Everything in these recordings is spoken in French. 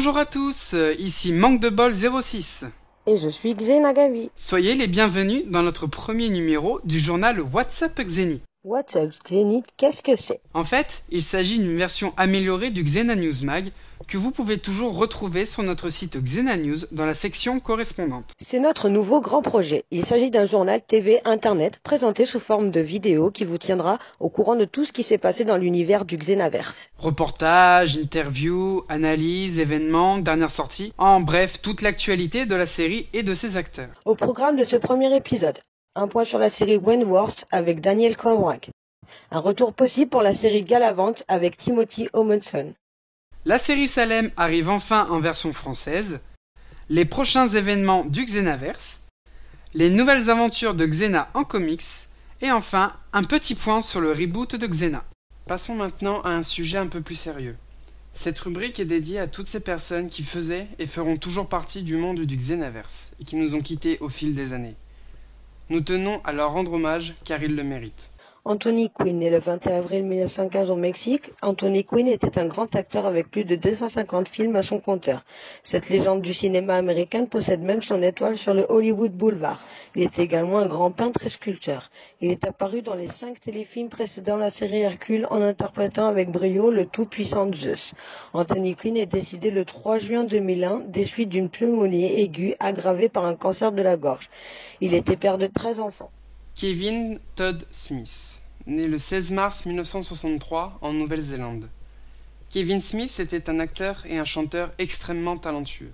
Bonjour à tous, ici Manque de Bol 06. Et je suis Xenagavi. Soyez les bienvenus dans notre premier numéro du journal WhatsApp Xeni. WhatsApp Xeni, qu'est-ce que c'est? En fait, il s'agit d'une version améliorée du Xena News Mag que vous pouvez toujours retrouver sur notre site Xena News dans la section correspondante. C'est notre nouveau grand projet. Il s'agit d'un journal TV Internet présenté sous forme de vidéo qui vous tiendra au courant de tout ce qui s'est passé dans l'univers du Xenaverse. Reportages, interviews, analyses, événements, dernières sorties, en bref, toute l'actualité de la série et de ses acteurs. Au programme de ce premier épisode, un point sur la série Wentworth avec Daniel Cormack. Un retour possible pour la série Galavant avec Timothy Omundson. La série Salem arrive enfin en version française, les prochains événements du Xenaverse, les nouvelles aventures de Xena en comics, et enfin un petit point sur le reboot de Xena. Passons maintenant à un sujet un peu plus sérieux. Cette rubrique est dédiée à toutes ces personnes qui faisaient et feront toujours partie du monde du Xenaverse et qui nous ont quittés au fil des années. Nous tenons à leur rendre hommage car ils le méritent. Anthony Quinn, né le 21 avril 1915 au Mexique, Anthony Quinn était un grand acteur avec plus de 250 films à son compteur. Cette légende du cinéma américain possède même son étoile sur le Hollywood Boulevard. Il est également un grand peintre et sculpteur. Il est apparu dans les 5 téléfilms précédant la série Hercule en interprétant avec brio le tout-puissant Zeus. Anthony Quinn est décédé le 3 juin 2001 des suites d'une pneumonie aiguë aggravée par un cancer de la gorge. Il était père de 13 enfants. Kevin Todd Smith, né le 16 mars 1963 en Nouvelle-Zélande. Kevin Smith était un acteur et un chanteur extrêmement talentueux.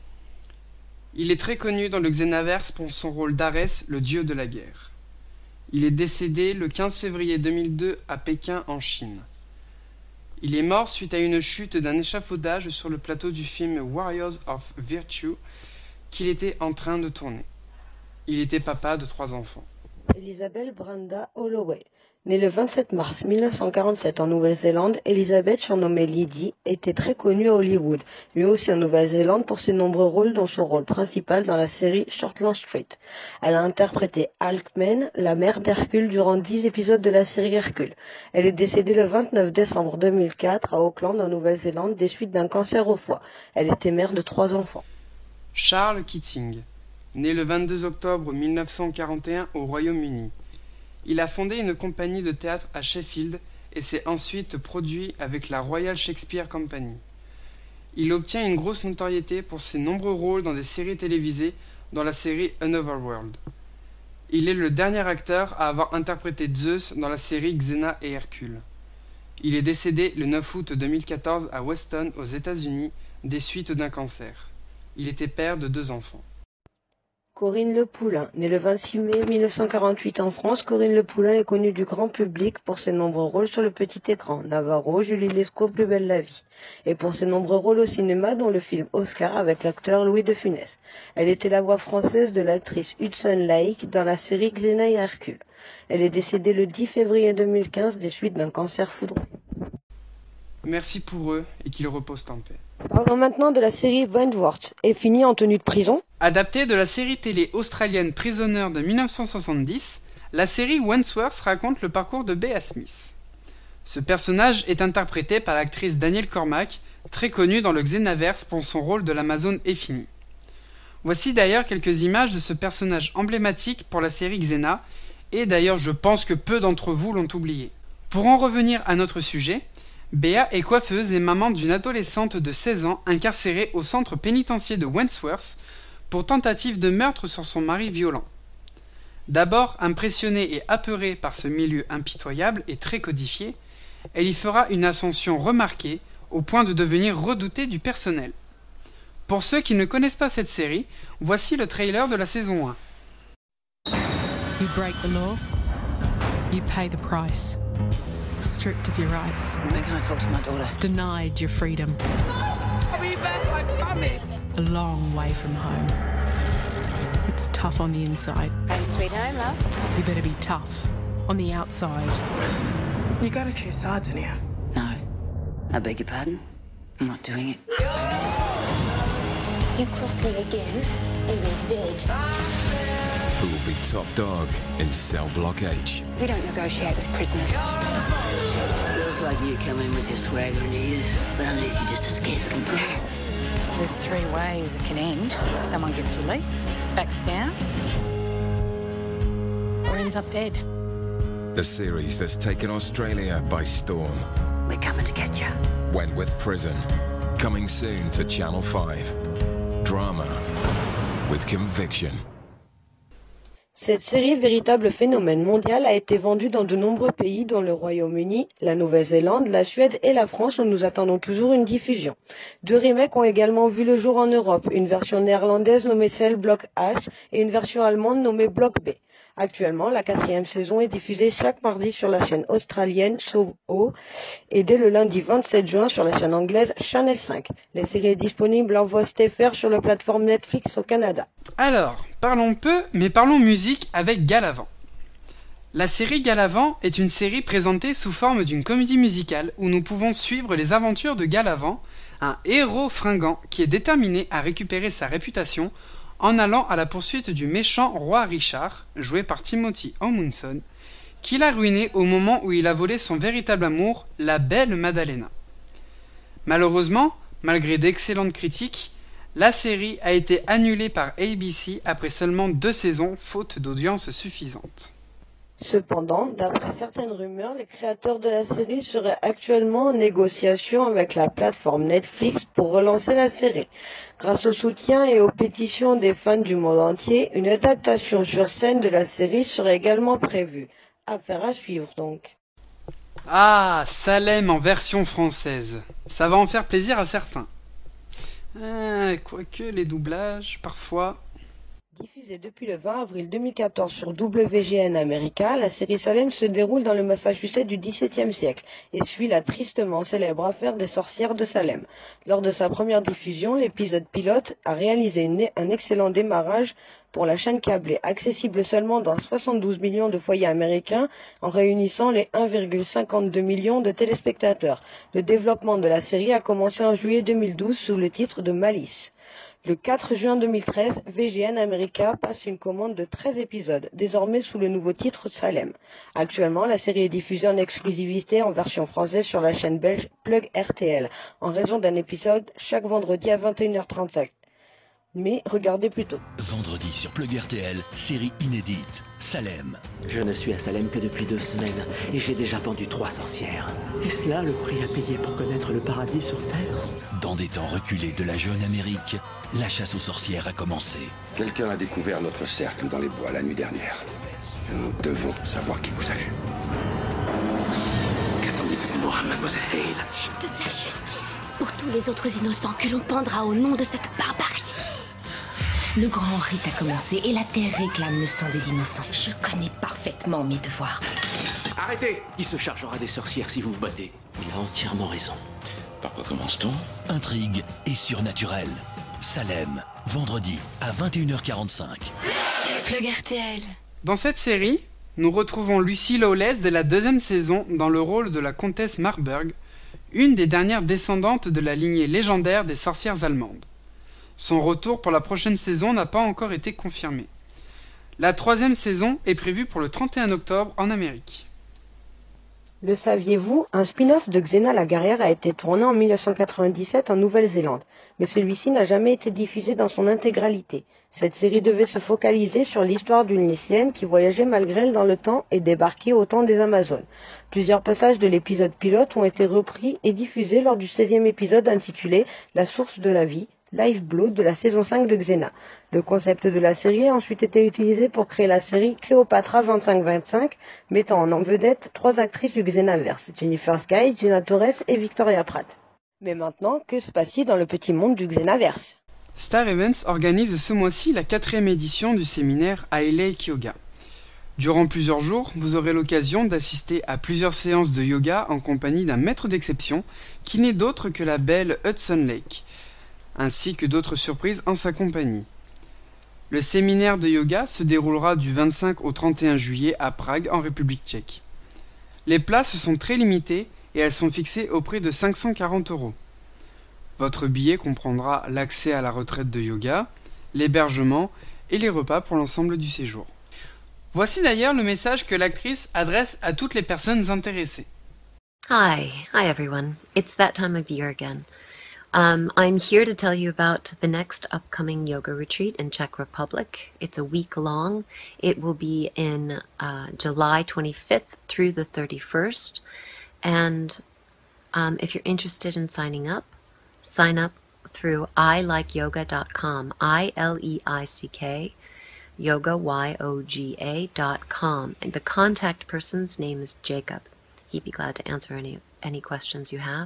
Il est très connu dans le Xenaverse pour son rôle d'Arès, le dieu de la guerre. Il est décédé le 15 février 2002 à Pékin en Chine. Il est mort suite à une chute d'un échafaudage sur le plateau du film Warriors of Virtue qu'il était en train de tourner. Il était papa de 3 enfants. Elizabeth Branda Holloway. Née le 27 mars 1947 en Nouvelle-Zélande, Elizabeth, surnommée Lydie, était très connue à Hollywood, mais aussi en Nouvelle-Zélande pour ses nombreux rôles dont son rôle principal dans la série Shortland Street. Elle a interprété Alcmene, la mère d'Hercule, durant 10 épisodes de la série Hercule. Elle est décédée le 29 décembre 2004 à Auckland en Nouvelle-Zélande des suites d'un cancer au foie. Elle était mère de 3 enfants. Charles Keating, né le 22 octobre 1941 au Royaume-Uni. Il a fondé une compagnie de théâtre à Sheffield et s'est ensuite produit avec la Royal Shakespeare Company. Il obtient une grosse notoriété pour ses nombreux rôles dans des séries télévisées, dans la série Another World. Il est le dernier acteur à avoir interprété Zeus dans la série Xena et Hercule. Il est décédé le 9 août 2014 à Weston, aux États-Unis, des suites d'un cancer. Il était père de 2 enfants. Corinne Le Poulain, née le 26 mai 1948 en France, Corinne Le Poulain est connue du grand public pour ses nombreux rôles sur le petit écran, Navarro, Julie Lescaut, Plus belle la vie, et pour ses nombreux rôles au cinéma, dont le film Oscar avec l'acteur Louis de Funès. Elle était la voix française de l'actrice Hudson Lake dans la série Xena et Hercule. Elle est décédée le 10 février 2015 des suites d'un cancer foudroyant. Merci pour eux et qu'ils reposent en paix. Parlons maintenant de la série Wentworth. Est finie en tenue de prison? Adaptée de la série télé australienne Prisoner de 1970, la série Wentworth raconte le parcours de Bea Smith. Ce personnage est interprété par l'actrice Daniel Cormack, très connue dans le Xenaverse pour son rôle de l'Amazone Effini. Voici d'ailleurs quelques images de ce personnage emblématique pour la série Xena, et d'ailleurs je pense que peu d'entre vous l'ont oublié. Pour en revenir à notre sujet, Bea est coiffeuse et maman d'une adolescente de 16 ans incarcérée au centre pénitentiaire de Wentworth pour tentative de meurtre sur son mari violent. D'abord impressionnée et apeurée par ce milieu impitoyable et très codifié, elle y fera une ascension remarquée au point de devenir redoutée du personnel. Pour ceux qui ne connaissent pas cette série, voici le trailer de la saison 1. You break the law, you pay the price. Stripped of your rights. When can I talk to my daughter? Denied your freedom. I'll be back, I promise. A long way from home. It's tough on the inside. Home sweet home, love. You better be tough on the outside. You gotta choose sides in here. No. I beg your pardon? I'm not doing it. You cross me again, and you're dead. Who will be top dog in cell block H? We don't negotiate with prisoners. Looks like you come in with your swagger and your youth, but underneath you're just a scared little brat. There's three ways it can end. Someone gets released, backs down, or ends up dead. The series that's taken Australia by storm. We're coming to get you. Wentworth Prison. Coming soon to Channel 5. Drama with conviction. Cette série, véritable phénomène mondial, a été vendue dans de nombreux pays dont le Royaume-Uni, la Nouvelle-Zélande, la Suède et la France où nous attendons toujours une diffusion. 2 remakes ont également vu le jour en Europe, une version néerlandaise nommée Cell Block H et une version allemande nommée Block B. Actuellement, la 4e saison est diffusée chaque mardi sur la chaîne australienne SOHO et dès le lundi 27 juin sur la chaîne anglaise Channel 5. La série est disponible en voix STFR sur la plateforme Netflix au Canada. Alors, parlons peu, mais parlons musique avec Galavant. La série Galavant est une série présentée sous forme d'une comédie musicale où nous pouvons suivre les aventures de Galavant, un héros fringant qui est déterminé à récupérer sa réputation en allant à la poursuite du méchant roi Richard, joué par Timothy Omundson, qu'il a ruiné au moment où il a volé son véritable amour, la belle Madalena. Malheureusement, malgré d'excellentes critiques, la série a été annulée par ABC après seulement 2 saisons, faute d'audience suffisante. Cependant, d'après certaines rumeurs, les créateurs de la série seraient actuellement en négociation avec la plateforme Netflix pour relancer la série. Grâce au soutien et aux pétitions des fans du monde entier, une adaptation sur scène de la série serait également prévue. Affaire à suivre donc. Ah, Salem en version française. Ça va en faire plaisir à certains. Quoique les doublages, parfois... Diffusée depuis le 20 avril 2014 sur WGN America, la série Salem se déroule dans le Massachusetts du XVIIe siècle et suit la tristement célèbre affaire des sorcières de Salem. Lors de sa première diffusion, l'épisode pilote a réalisé un excellent démarrage pour la chaîne câblée, accessible seulement dans 72 millions de foyers américains en réunissant les 1,52 millions de téléspectateurs. Le développement de la série a commencé en juillet 2012 sous le titre de Malice. Le 4 juin 2013, VGN America passe une commande de 13 épisodes, désormais sous le nouveau titre Salem. Actuellement, la série est diffusée en exclusivité en version française sur la chaîne belge Plug RTL, en raison d'un épisode chaque vendredi à 21h35. Mais regardez plutôt. Vendredi sur Plug RTL, série inédite, Salem. Je ne suis à Salem que depuis 2 semaines et j'ai déjà pendu 3 sorcières. Est-ce là le prix à payer pour connaître le paradis sur Terre? Dans des temps reculés de la jeune Amérique, la chasse aux sorcières a commencé. Quelqu'un a découvert notre cercle dans les bois la nuit dernière. Nous devons savoir qui vous a vu. Qu'attendez-vous de moi, mademoiselle Hale? De la justice pour tous les autres innocents que l'on pendra au nom de cette barbarie. Le grand rite a commencé et la terre réclame le sang des innocents. Je connais parfaitement mes devoirs. Arrêtez! Qui se chargera des sorcières si vous vous battez? Il a entièrement raison. Par quoi commence-t-on? Intrigue et surnaturel. Salem, vendredi à 21h45. Plug RTL. Dans cette série, nous retrouvons Lucy Lawless de la 2e saison dans le rôle de la comtesse Marburg, une des dernières descendantes de la lignée légendaire des sorcières allemandes. Son retour pour la prochaine saison n'a pas encore été confirmé. La 3e saison est prévue pour le 31 octobre en Amérique. Le saviez-vous, un spin-off de Xena la guerrière a été tourné en 1997 en Nouvelle-Zélande, mais celui-ci n'a jamais été diffusé dans son intégralité. Cette série devait se focaliser sur l'histoire d'une lycéenne qui voyageait malgré elle dans le temps et débarquait au temps des Amazones. Plusieurs passages de l'épisode pilote ont été repris et diffusés lors du 16e épisode intitulé « La source de la vie ». Lifeblood de la saison 5 de Xena. Le concept de la série a ensuite été utilisé pour créer la série Cléopatra 2525, mettant en vedette 3 actrices du Xenaverse, Jennifer Sky, Gina Torres et Victoria Pratt. Mais maintenant, que se passe-t-il dans le petit monde du Xenaverse? Star Events organise ce mois-ci la 4e édition du séminaire Lake Yoga. Durant plusieurs jours, vous aurez l'occasion d'assister à plusieurs séances de yoga en compagnie d'un maître d'exception qui n'est d'autre que la belle Hudson Lake, ainsi que d'autres surprises en sa compagnie. Le séminaire de yoga se déroulera du 25 au 31 juillet à Prague, en République tchèque. Les places sont très limitées et elles sont fixées au prix de 540 €. Votre billet comprendra l'accès à la retraite de yoga, l'hébergement et les repas pour l'ensemble du séjour. Voici d'ailleurs le message que l'actrice adresse à toutes les personnes intéressées. Hi everyone. It's that time of year again. I'm here to tell you about the next upcoming yoga retreat in Czech Republic. It's a week long. It will be in July 25th through the 31st. And if you're interested in sign up through ilikeyoga.com, ILEICK, yoga, YOGA.com. And the contact person's name is Jacob. He'd be glad to answer any questions you have.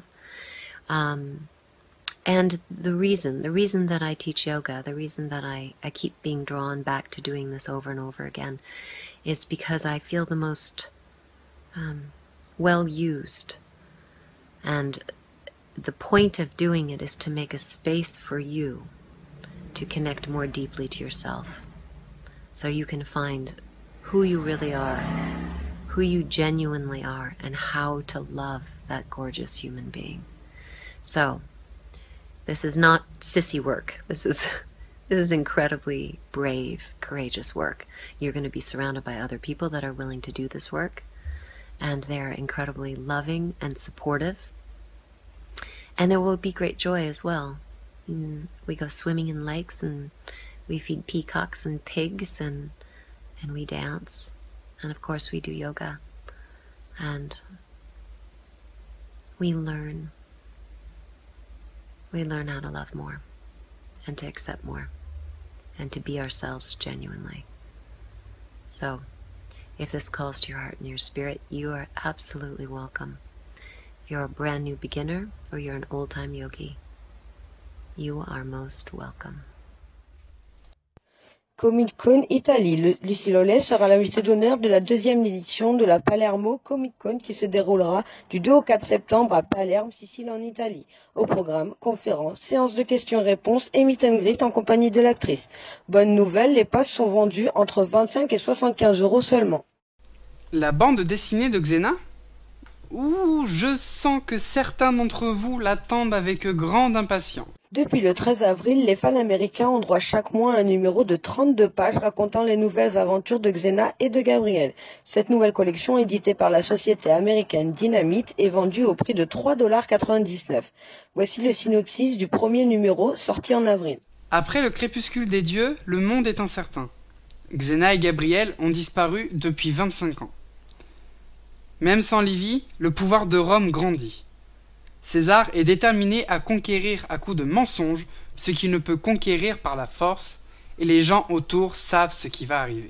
And the reason that I teach yoga, the reason that I keep being drawn back to doing this over and over again, is because I feel the most well used. And the point of doing it is to make a space for you to connect more deeply to yourself, so you can find who you really are, who you genuinely are, and how to love that gorgeous human being. So, this is not sissy work. This is incredibly brave, courageous work. You're going to be surrounded by other people that are willing to do this work, and they're incredibly loving and supportive. And there will be great joy as well. We go swimming in lakes, and we feed peacocks and pigs, and we dance. And of course we do yoga. And we learn how to love more, and to accept more, and to be ourselves genuinely. So, if this calls to your heart and your spirit, you are absolutely welcome. If you're a brand new beginner, or you're an old-time yogi, you are most welcome. Comic-Con Italie. Lucy Lawless sera l'invitée d'honneur de la 2e édition de la Palermo Comic-Con qui se déroulera du 2 au 4 septembre à Palerme, Sicile en Italie. Au programme, conférences, séances de questions-réponses et meet and greet en compagnie de l'actrice. Bonne nouvelle, les passes sont vendues entre 25 et 75 € seulement. La bande dessinée de Xena ? Ouh, je sens que certains d'entre vous l'attendent avec grande impatience. Depuis le 13 avril, les fans américains ont droit chaque mois à un numéro de 32 pages racontant les nouvelles aventures de Xena et de Gabriel. Cette nouvelle collection, éditée par la société américaine Dynamite, est vendue au prix de 3,99 $. Voici le synopsis du premier numéro, sorti en avril. Après le crépuscule des dieux, le monde est incertain. Xena et Gabriel ont disparu depuis 25 ans. Même sans Livy, le pouvoir de Rome grandit. César est déterminé à conquérir à coups de mensonges ce qu'il ne peut conquérir par la force, et les gens autour savent ce qui va arriver.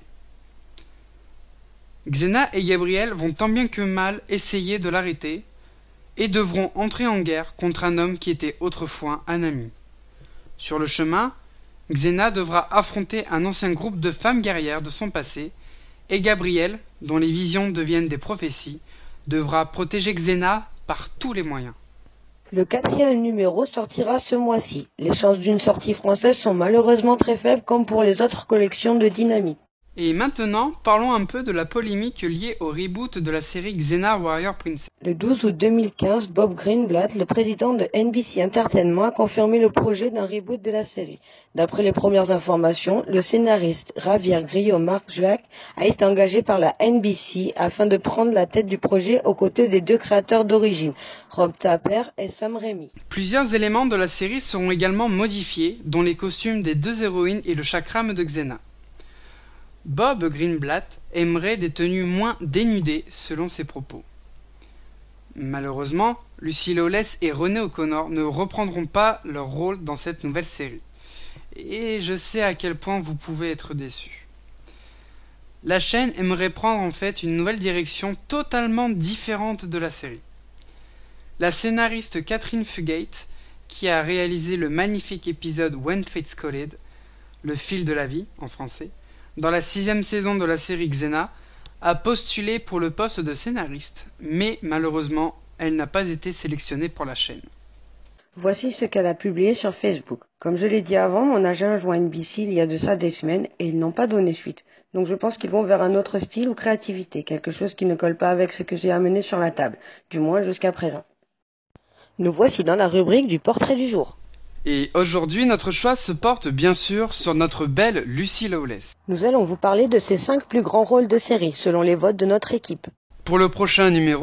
Xena et Gabriel vont tant bien que mal essayer de l'arrêter, et devront entrer en guerre contre un homme qui était autrefois un ami. Sur le chemin, Xena devra affronter un ancien groupe de femmes guerrières de son passé, et Gabriel, dont les visions deviennent des prophéties, devra protéger Xena par tous les moyens. Le 4e numéro sortira ce mois-ci. Les chances d'une sortie française sont malheureusement très faibles comme pour les autres collections de Dynamite. Et maintenant, parlons un peu de la polémique liée au reboot de la série Xena Warrior Princess. Le 12 août 2015, Bob Greenblatt, le président de NBC Entertainment, a confirmé le projet d'un reboot de la série. D'après les premières informations, le scénariste Javier Grillo-Marjuac a été engagé par la NBC afin de prendre la tête du projet aux côtés des 2 créateurs d'origine, Rob Tapper et Sam Raimi. Plusieurs éléments de la série seront également modifiés, dont les costumes des 2 héroïnes et le chakram de Xena. Bob Greenblatt aimerait des tenues moins dénudées selon ses propos. Malheureusement, Lucy Lawless et Renée O'Connor ne reprendront pas leur rôle dans cette nouvelle série. Et je sais à quel point vous pouvez être déçus. La chaîne aimerait prendre en fait une nouvelle direction totalement différente de la série. La scénariste Catherine Fugate, qui a réalisé le magnifique épisode When Fates Collide, le fil de la vie en français, dans la 6e saison de la série Xena, a postulé pour le poste de scénariste, mais malheureusement, elle n'a pas été sélectionnée pour la chaîne. Voici ce qu'elle a publié sur Facebook. Comme je l'ai dit avant, mon agent a joint NBC il y a de ça des semaines et ils n'ont pas donné suite. Donc je pense qu'ils vont vers un autre style ou créativité, quelque chose qui ne colle pas avec ce que j'ai amené sur la table, du moins jusqu'à présent. Nous voici dans la rubrique du portrait du jour. Et aujourd'hui, notre choix se porte bien sûr sur notre belle Lucy Lawless. Nous allons vous parler de ses 5 plus grands rôles de série, selon les votes de notre équipe. Pour le prochain numéro,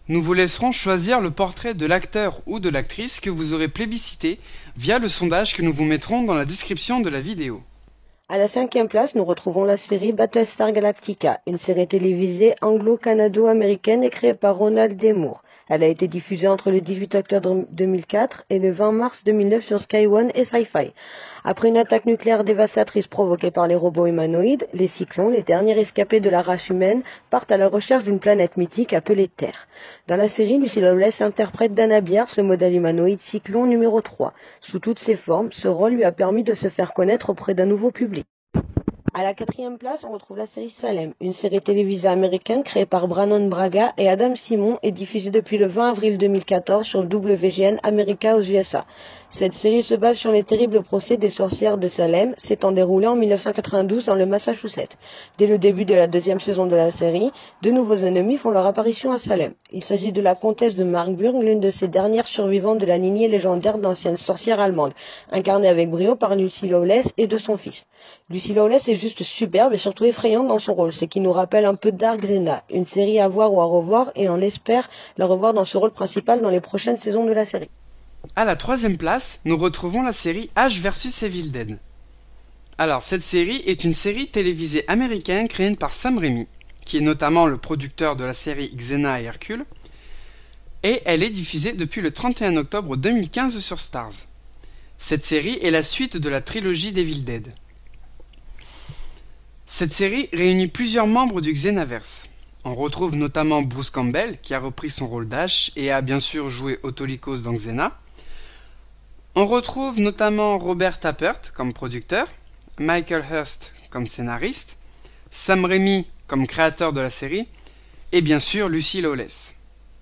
Nous vous laisserons choisir le portrait de l'acteur ou de l'actrice que vous aurez plébiscité via le sondage que nous vous mettrons dans la description de la vidéo. À la 5e place, nous retrouvons la série Battlestar Galactica, une série télévisée anglo-canado-américaine et créée par Ronald D. Moore. Elle a été diffusée entre le 18 octobre 2004 et le 20 mars 2009 sur Sky One et Sci-Fi. Après une attaque nucléaire dévastatrice provoquée par les robots humanoïdes, les Cyclons, les derniers rescapés de la race humaine, partent à la recherche d'une planète mythique appelée Terre. Dans la série, Lucy Lawless interprète Dana Bierce, le modèle humanoïde Cyclone numéro 3. Sous toutes ses formes, ce rôle lui a permis de se faire connaître auprès d'un nouveau public. À la 4e place, on retrouve la série Salem, une série télévisée américaine créée par Brannon Braga et Adam Simon et diffusée depuis le 20 avril 2014 sur le WGN America aux USA. Cette série se base sur les terribles procès des sorcières de Salem, s'étant déroulée en 1992 dans le Massachusetts. Dès le début de la 2e saison de la série, de nouveaux ennemis font leur apparition à Salem. Il s'agit de la comtesse de Marburg, l'une de ces dernières survivantes de la lignée légendaire d'anciennes sorcières allemandes, incarnée avec brio par Lucy Lawless et de son fils. Lucy Lawless est juste superbe et surtout effrayante dans son rôle, ce qui nous rappelle un peu Dark Xena, une série à voir ou à revoir, et on espère la revoir dans ce rôle principal dans les prochaines saisons de la série. À la 3e place, nous retrouvons la série Ash vs Evil Dead. Alors, cette série est une série télévisée américaine créée par Sam Raimi, qui est notamment le producteur de la série Xena et Hercule, et elle est diffusée depuis le 31 octobre 2015 sur Starz. Cette série est la suite de la trilogie d'Evil Dead. Cette série réunit plusieurs membres du Xenaverse. On retrouve notamment Bruce Campbell, qui a repris son rôle d'Ash et a bien sûr joué Autolycos dans Xena. On retrouve notamment Robert Tappert comme producteur, Michael Hurst comme scénariste, Sam Raimi comme créateur de la série, et bien sûr Lucy Lawless.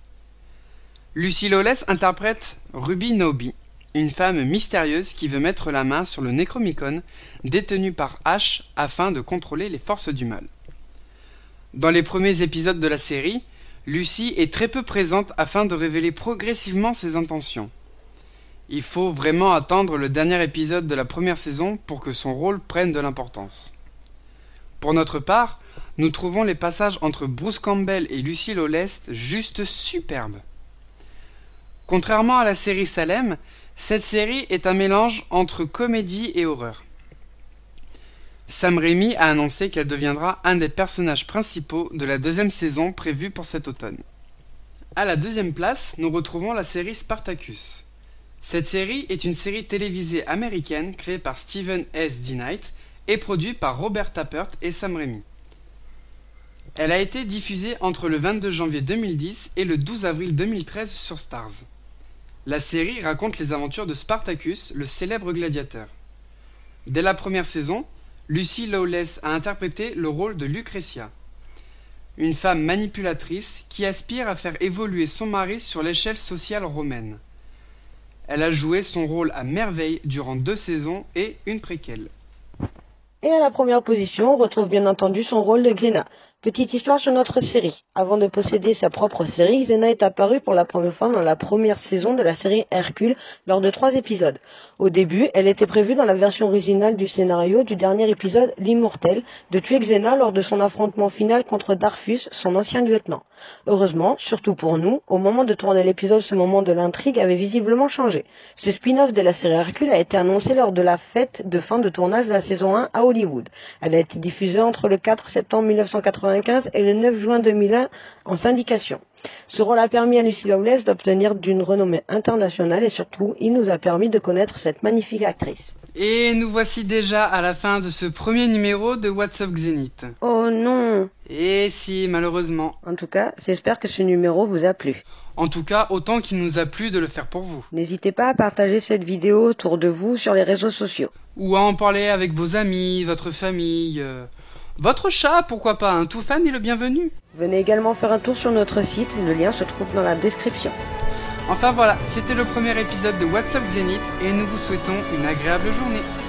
Lucy Lawless interprète Ruby Noby, une femme mystérieuse qui veut mettre la main sur le Necromicon détenu par Ash afin de contrôler les forces du mal. Dans les premiers épisodes de la série, Lucy est très peu présente afin de révéler progressivement ses intentions. Il faut vraiment attendre le dernier épisode de la première saison pour que son rôle prenne de l'importance. Pour notre part, nous trouvons les passages entre Bruce Campbell et Lucy Lawless juste superbes. Contrairement à la série Salem, cette série est un mélange entre comédie et horreur. Sam Raimi a annoncé qu'elle deviendra un des personnages principaux de la 2e saison prévue pour cet automne. À la 2e place, nous retrouvons la série Spartacus. Cette série est une série télévisée américaine créée par Steven S. DeKnight et produite par Robert Tappert et Sam Raimi. Elle a été diffusée entre le 22 janvier 2010 et le 12 avril 2013 sur Starz. La série raconte les aventures de Spartacus, le célèbre gladiateur. Dès la première saison, Lucy Lawless a interprété le rôle de Lucretia, une femme manipulatrice qui aspire à faire évoluer son mari sur l'échelle sociale romaine. Elle a joué son rôle à merveille durant 2 saisons et une préquelle. Et à la première position, on retrouve bien entendu son rôle de Xena. Petite histoire sur notre série. Avant de posséder sa propre série, Xena est apparue pour la première fois dans la première saison de la série Hercule lors de 3 épisodes. Au début, elle était prévue dans la version originale du scénario du dernier épisode, l'Immortel, de tuer Xena lors de son affrontement final contre Darfus, son ancien lieutenant. Heureusement, surtout pour nous, au moment de tourner l'épisode, ce moment de l'intrigue avait visiblement changé. Ce spin-off de la série Hercule a été annoncé lors de la fête de fin de tournage de la saison 1 à Hollywood. Elle a été diffusée entre le 4 septembre 1995 et le 9 juin 2001 en syndication. Ce rôle a permis à Lucy Lawless d'obtenir d'une renommée internationale et surtout, il nous a permis de connaître cette magnifique actrice. Et nous voici déjà à la fin de ce premier numéro de What's Up Xénith. Oh non! Et si, malheureusement. En tout cas, j'espère que ce numéro vous a plu. En tout cas, autant qu'il nous a plu de le faire pour vous. N'hésitez pas à partager cette vidéo autour de vous sur les réseaux sociaux. Ou à en parler avec vos amis, votre famille, votre chat, pourquoi pas, un tout fan est le bienvenu. Venez également faire un tour sur notre site, le lien se trouve dans la description. Enfin voilà, c'était le premier épisode de What's Up Xénith et nous vous souhaitons une agréable journée.